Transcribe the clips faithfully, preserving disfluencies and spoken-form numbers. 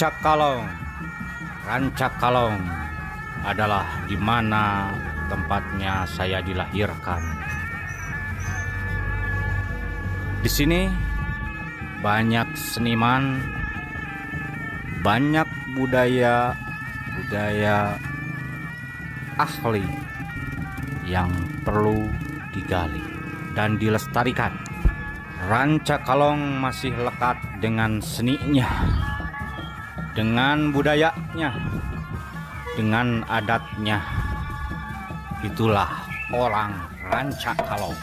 Rancakalong. Rancakalong adalah di mana tempatnya saya dilahirkan. Di sini banyak seniman, banyak budaya budaya asli yang perlu digali dan dilestarikan. Rancakalong masih lekat dengan seninya, dengan budayanya, dengan adatnya. Itulah orang Rancakalong.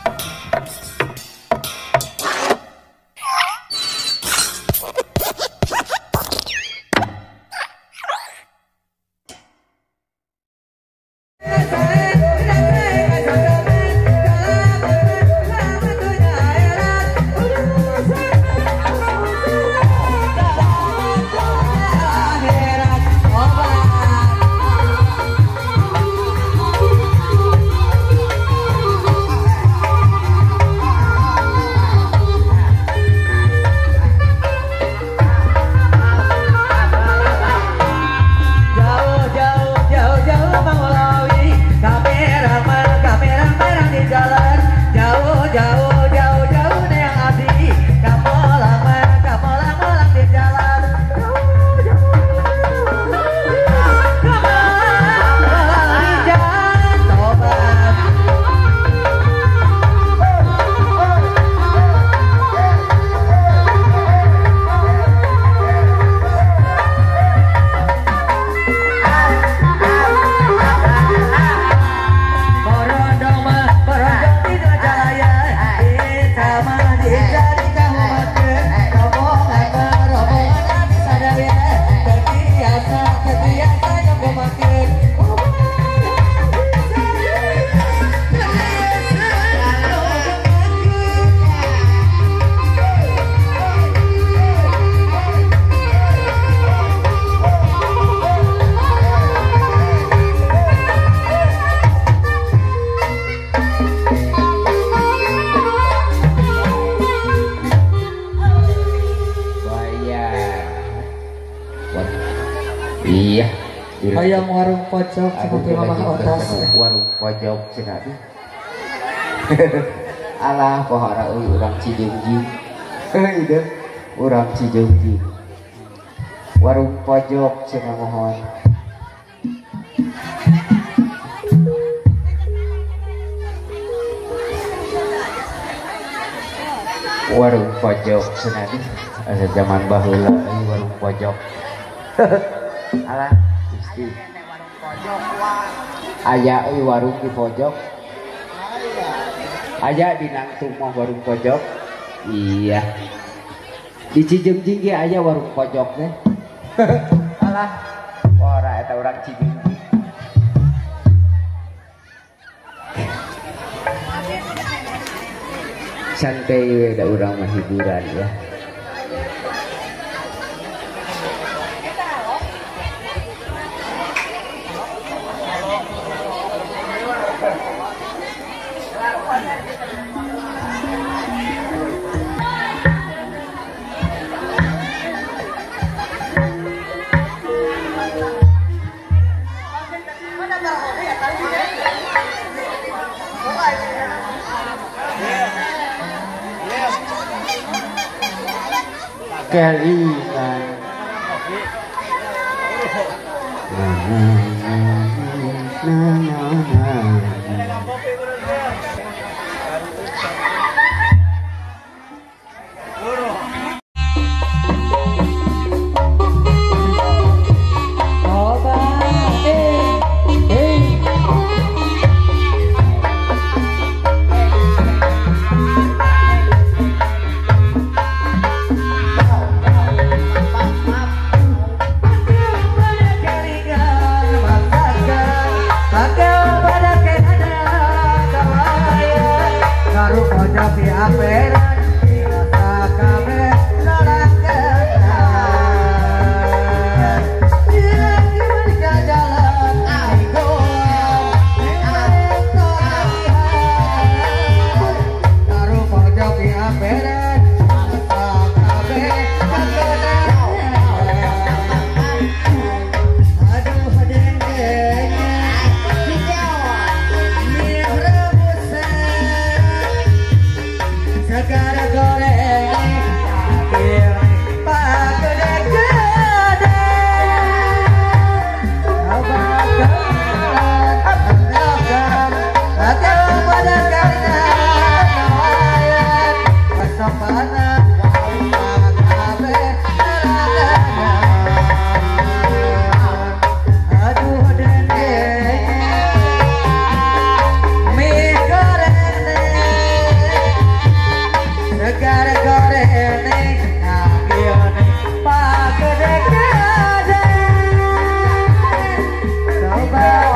Iya, ayam warung pojok seperti mama otos. Warung pojok cenah. Alah pohara euy urang Cijeungjing. Heuh deh, urang Cijeungjing. Warung pojok cenah mohon. Warung pojok cenah asa zaman baheula euy warung pojok. Alah, Gusti. Aya euy warung di pojok. Aya di Nangtung mah warung pojok. Iya. Di Cijeungjing ge aya warung pojok teh. Alah, ora eta urang Cijeungjing. Santai we da urang mah hiburan ya. Kelingan Pakai pada kenada, Bye.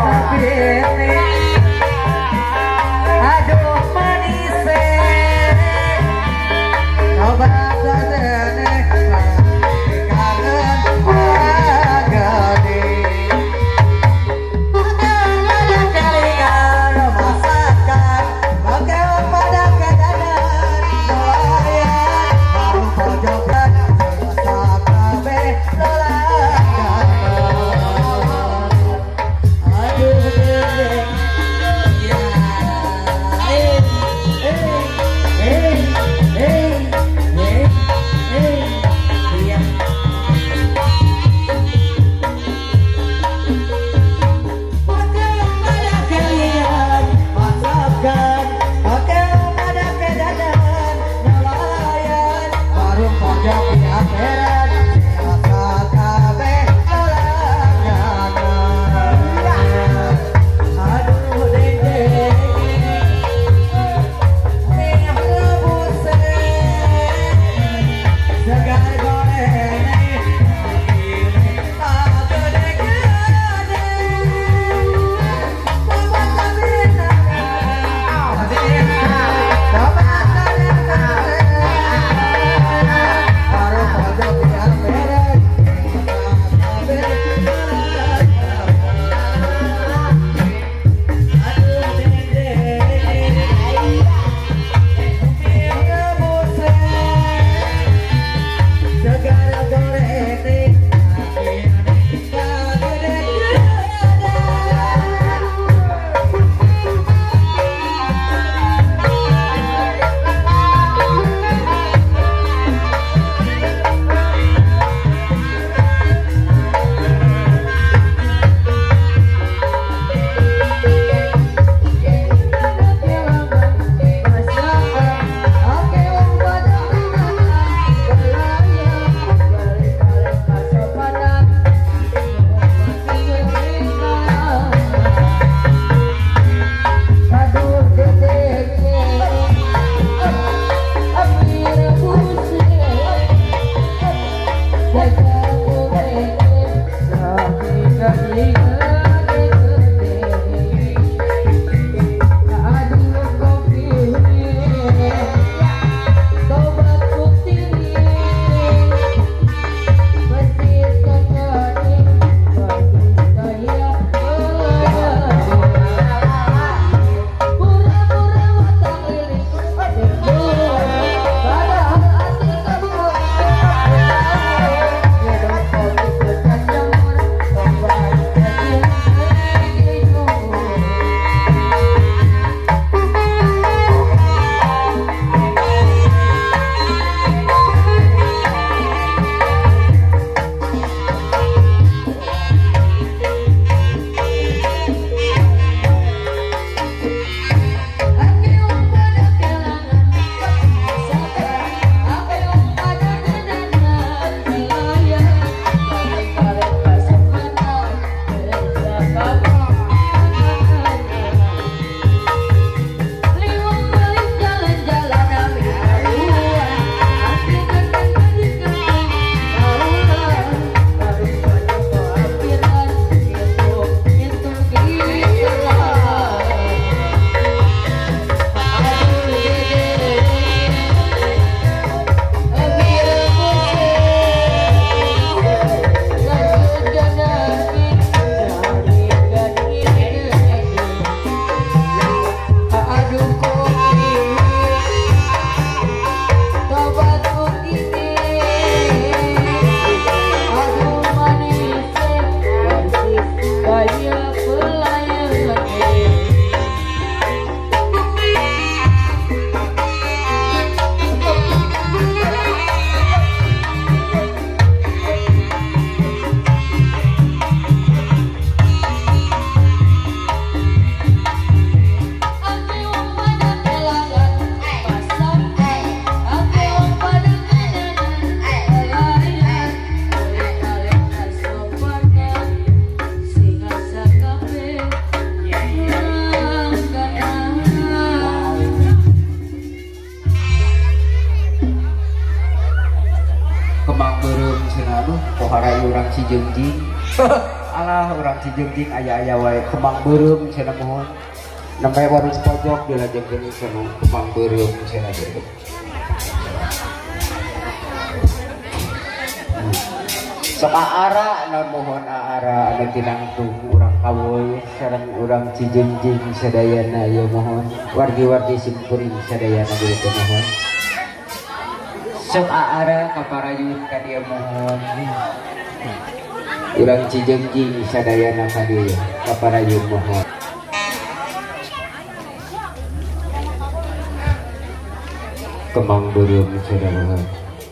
Alah orang Cijengjing aya-aya wae kembang beureum cenah mohon. Nembe warung pojok dilajengkeun cenah kembang beureum cenah ge. Sok aara naon mohon aara anu tinangtung urang kawoy sareng urang Cijengjing sadayana ya mohon. Wargi-wargi simkuring sadayana kitu mohon. Sok aara kaparayun ka dieu mohon. Urang Cijengjing sadayana ka dieu kaparayun mohon. Kembang beureum sadayana mohon.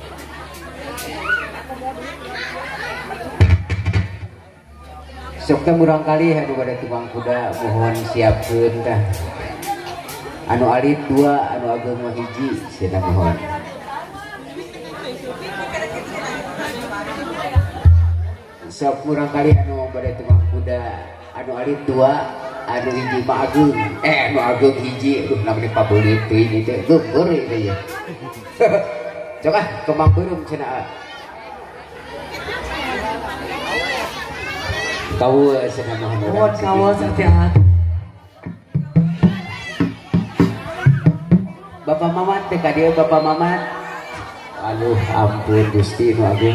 Sok teh murang kali anu bade tukang kuda mohon siapkeun tah. Anu alit dua, anu ageng mah hiji cenah mohon. Sok murang kali anu bade tukang kuda anu alit dua, anu hiji mah ageng. Eh anu ageng hiji aduh namanya pabeulit teuing ieu teh geueur ieu ya. Sok ah kembang beureum cenah. Kau senang mohon kau setiap Bapak Mamat teh ka dieu Bapak Mamat. Aduh ampun Gusti nu agung.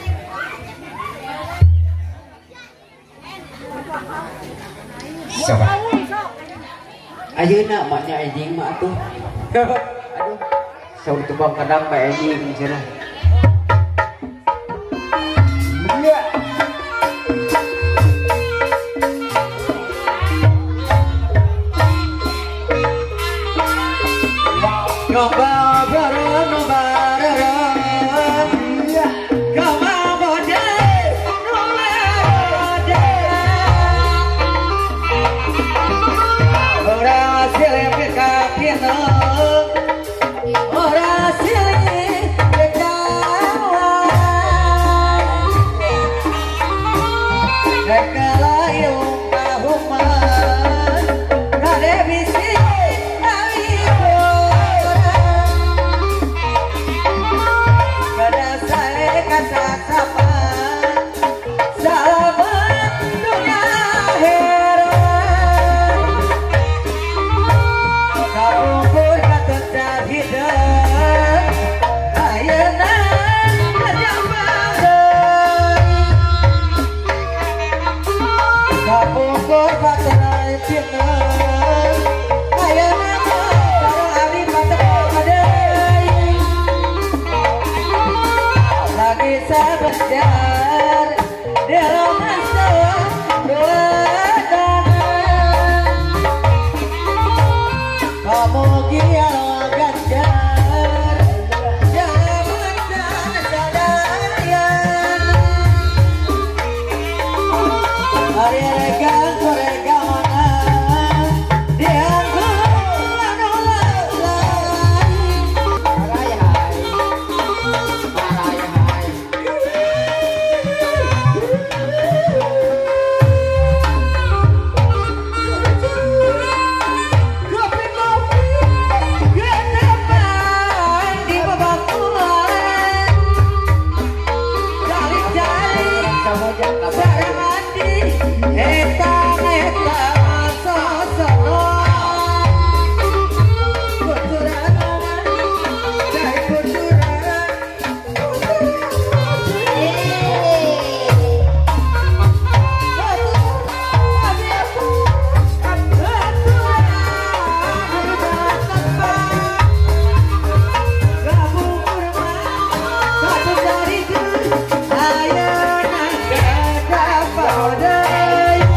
Sabar. Ayeuna maknya anjing mah atuh. Aduh. Saur tebang kadang mah anjing cenah. Coba bareng bareng Coba bodai Ora silih pikapina Ora silih bekawan Dekala yung kahuman Rade bisi Ayo naik ke dapat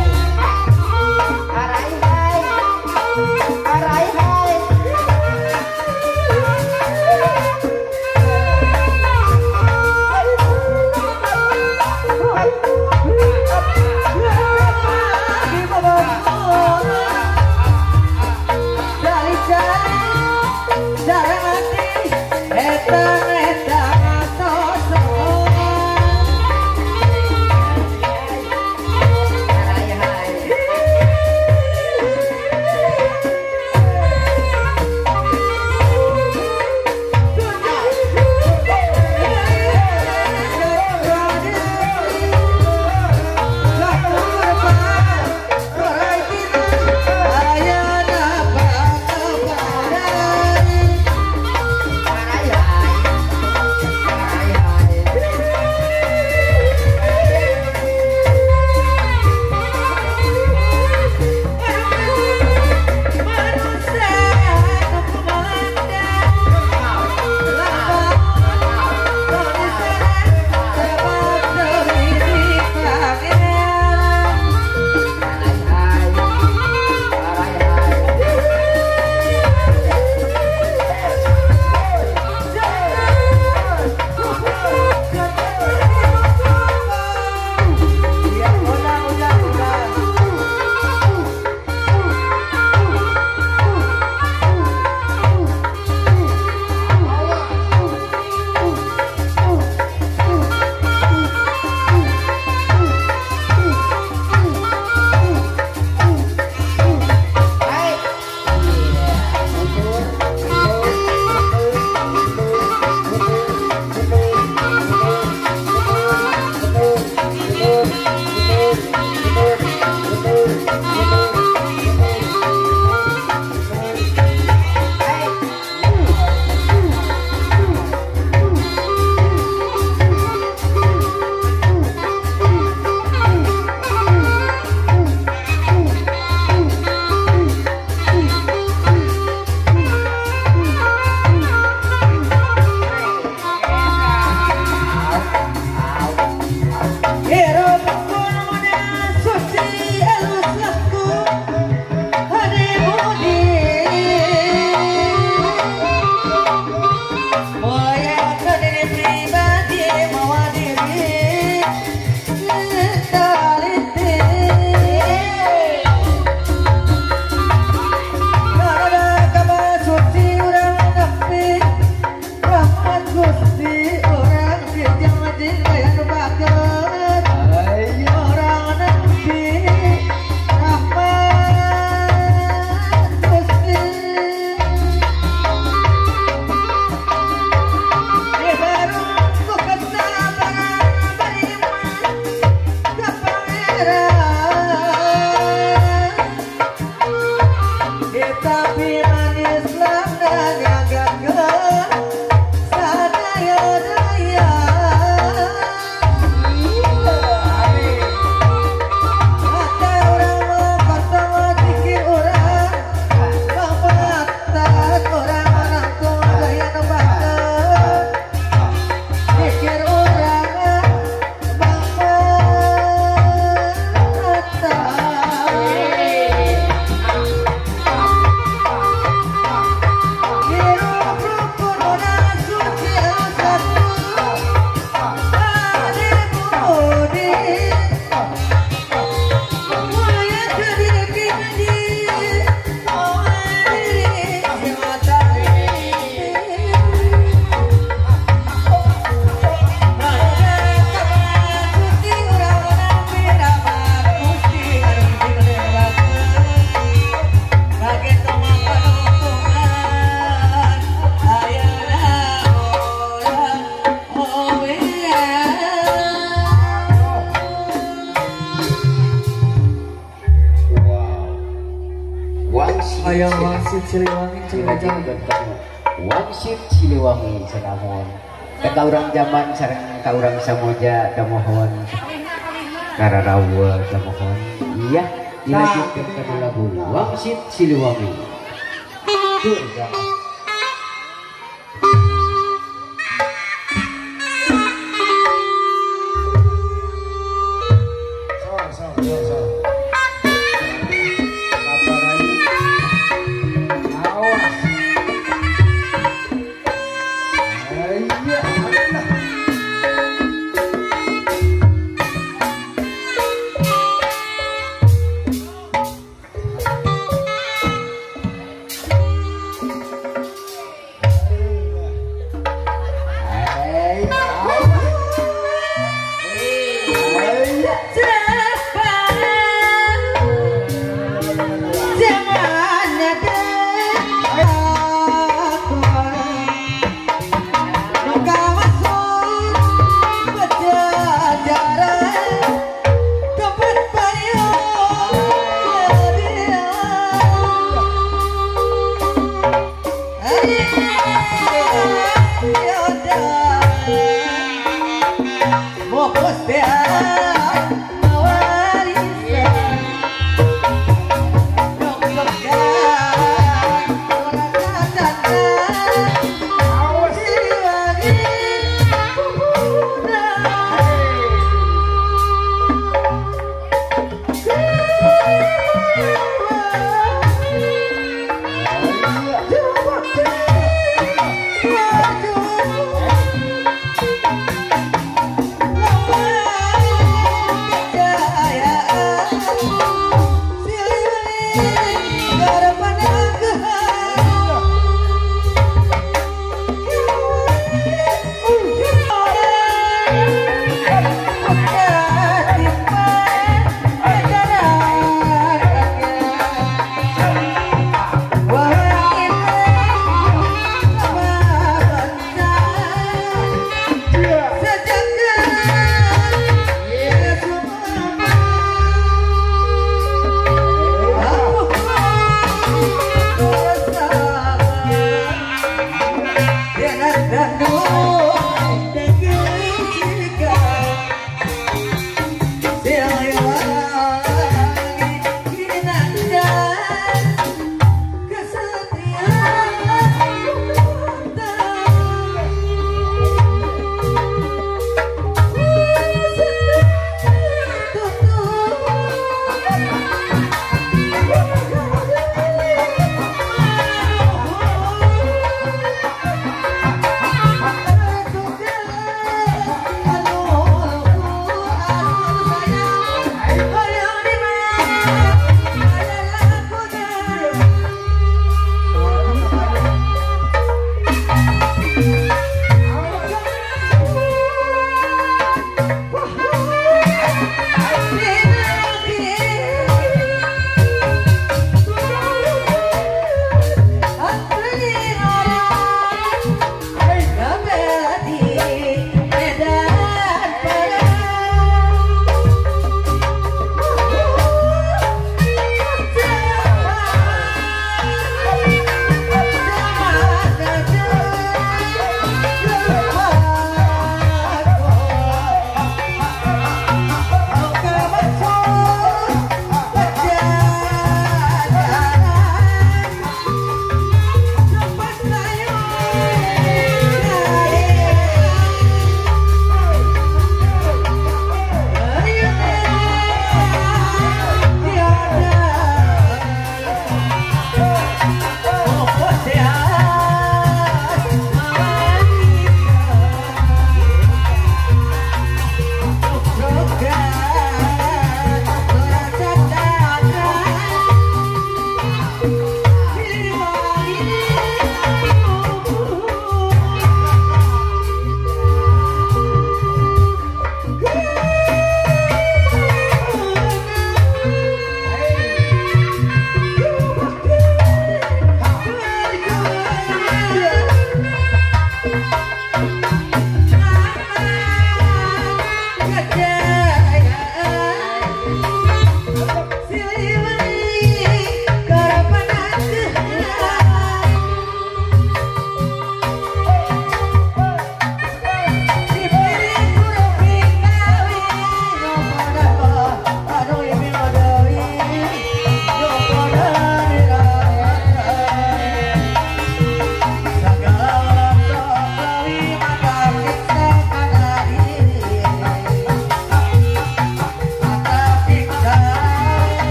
Ayo Wangsit Siliwangi Cilajeng ketemu Wangsit Siliwangi sanamun. Ka urang zaman sareng ka urang samoja damohon. Kararawa damohon. Iya, dilanjutkan ke lagu Wangsit Siliwangi. Tuh,